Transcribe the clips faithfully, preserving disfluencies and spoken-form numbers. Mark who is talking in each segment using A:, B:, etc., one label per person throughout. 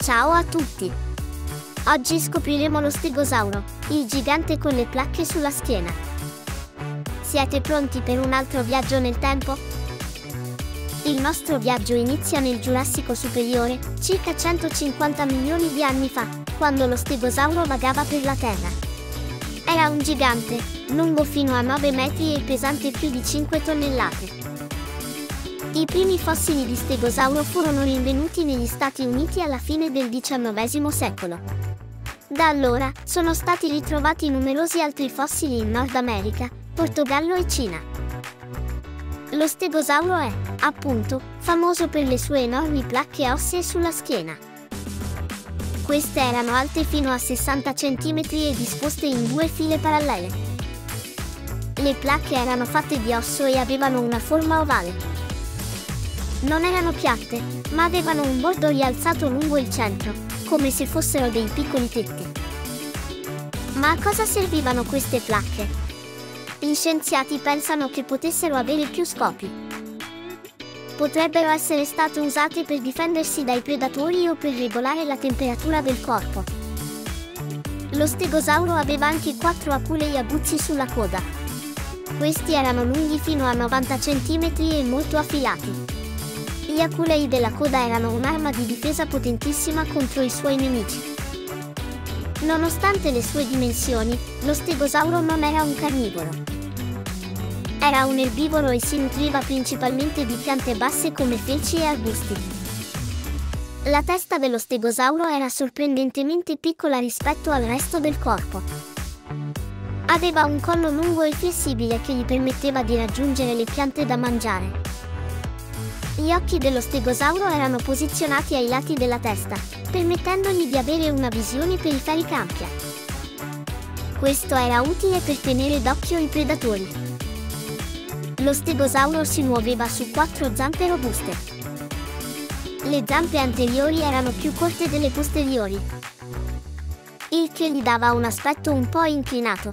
A: Ciao a tutti! Oggi scopriremo lo stegosauro, il gigante con le placche sulla schiena. Siete pronti per un altro viaggio nel tempo? Il nostro viaggio inizia nel Giurassico superiore, circa centocinquanta milioni di anni fa, quando lo stegosauro vagava per la Terra. Era un gigante, lungo fino a nove metri e pesante più di cinque tonnellate. I primi fossili di stegosauro furono rinvenuti negli Stati Uniti alla fine del diciannovesimo secolo. Da allora, sono stati ritrovati numerosi altri fossili in Nord America, Portogallo e Cina. Lo stegosauro è, appunto, famoso per le sue enormi placche ossee sulla schiena. Queste erano alte fino a sessanta centimetri e disposte in due file parallele. Le placche erano fatte di osso e avevano una forma ovale. Non erano piatte, ma avevano un bordo rialzato lungo il centro, come se fossero dei piccoli tetti. Ma a cosa servivano queste placche? Gli scienziati pensano che potessero avere più scopi. Potrebbero essere state usate per difendersi dai predatori o per regolare la temperatura del corpo. Lo stegosauro aveva anche quattro aculei aguzzi sulla coda. Questi erano lunghi fino a novanta centimetri e molto affilati. Gli aculei della coda erano un'arma di difesa potentissima contro i suoi nemici. Nonostante le sue dimensioni, lo stegosauro non era un carnivoro. Era un erbivoro e si nutriva principalmente di piante basse come felci e arbusti. La testa dello stegosauro era sorprendentemente piccola rispetto al resto del corpo. Aveva un collo lungo e flessibile che gli permetteva di raggiungere le piante da mangiare. Gli occhi dello stegosauro erano posizionati ai lati della testa, permettendogli di avere una visione periferica ampia. Questo era utile per tenere d'occhio i predatori. Lo stegosauro si muoveva su quattro zampe robuste. Le zampe anteriori erano più corte delle posteriori, il che gli dava un aspetto un po' inclinato.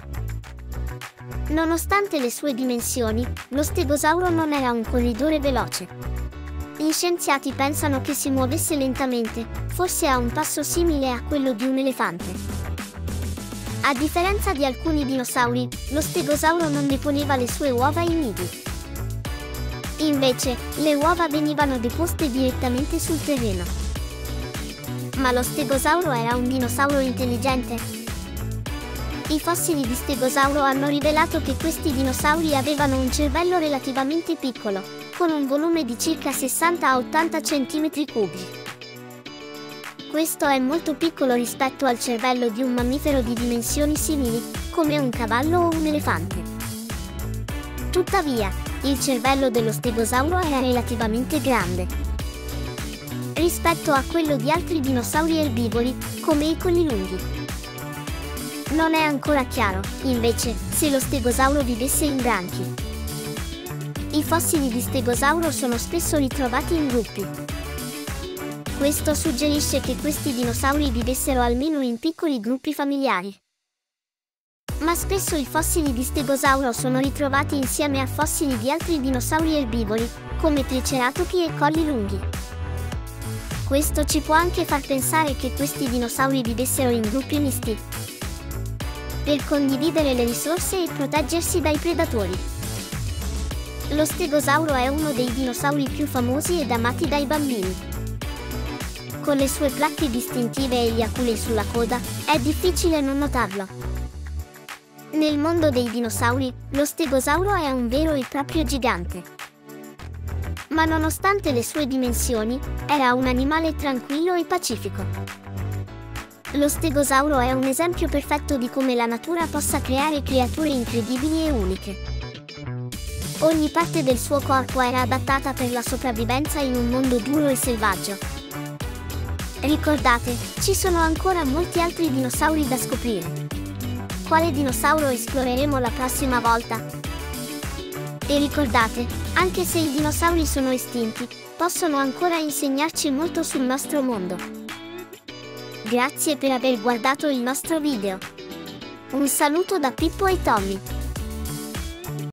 A: Nonostante le sue dimensioni, lo stegosauro non era un corridore veloce. Gli scienziati pensano che si muovesse lentamente, forse a un passo simile a quello di un elefante. A differenza di alcuni dinosauri, lo stegosauro non deponeva le sue uova in nidi. Invece, le uova venivano deposte direttamente sul terreno. Ma lo stegosauro era un dinosauro intelligente? I fossili di stegosauro hanno rivelato che questi dinosauri avevano un cervello relativamente piccolo, con un volume di circa sessanta a ottanta centimetri cubi. Questo è molto piccolo rispetto al cervello di un mammifero di dimensioni simili, come un cavallo o un elefante. Tuttavia, il cervello dello stegosauro era relativamente grande rispetto a quello di altri dinosauri erbivori, come i connilunghi. Non è ancora chiaro, invece, se lo stegosauro vivesse in branchi. I fossili di stegosauro sono spesso ritrovati in gruppi. Questo suggerisce che questi dinosauri vivessero almeno in piccoli gruppi familiari. Ma spesso i fossili di stegosauro sono ritrovati insieme a fossili di altri dinosauri erbivori, come triceratopi e colli lunghi. Questo ci può anche far pensare che questi dinosauri vivessero in gruppi misti, per condividere le risorse e proteggersi dai predatori. Lo stegosauro è uno dei dinosauri più famosi ed amati dai bambini. Con le sue placche distintive e gli aculei sulla coda, è difficile non notarlo. Nel mondo dei dinosauri, lo stegosauro è un vero e proprio gigante. Ma nonostante le sue dimensioni, era un animale tranquillo e pacifico. Lo stegosauro è un esempio perfetto di come la natura possa creare creature incredibili e uniche. Ogni parte del suo corpo era adattata per la sopravvivenza in un mondo duro e selvaggio. Ricordate, ci sono ancora molti altri dinosauri da scoprire. Quale dinosauro esploreremo la prossima volta? E ricordate, anche se i dinosauri sono estinti, possono ancora insegnarci molto sul nostro mondo. Grazie per aver guardato il nostro video. Un saluto da Pippo e Tommy.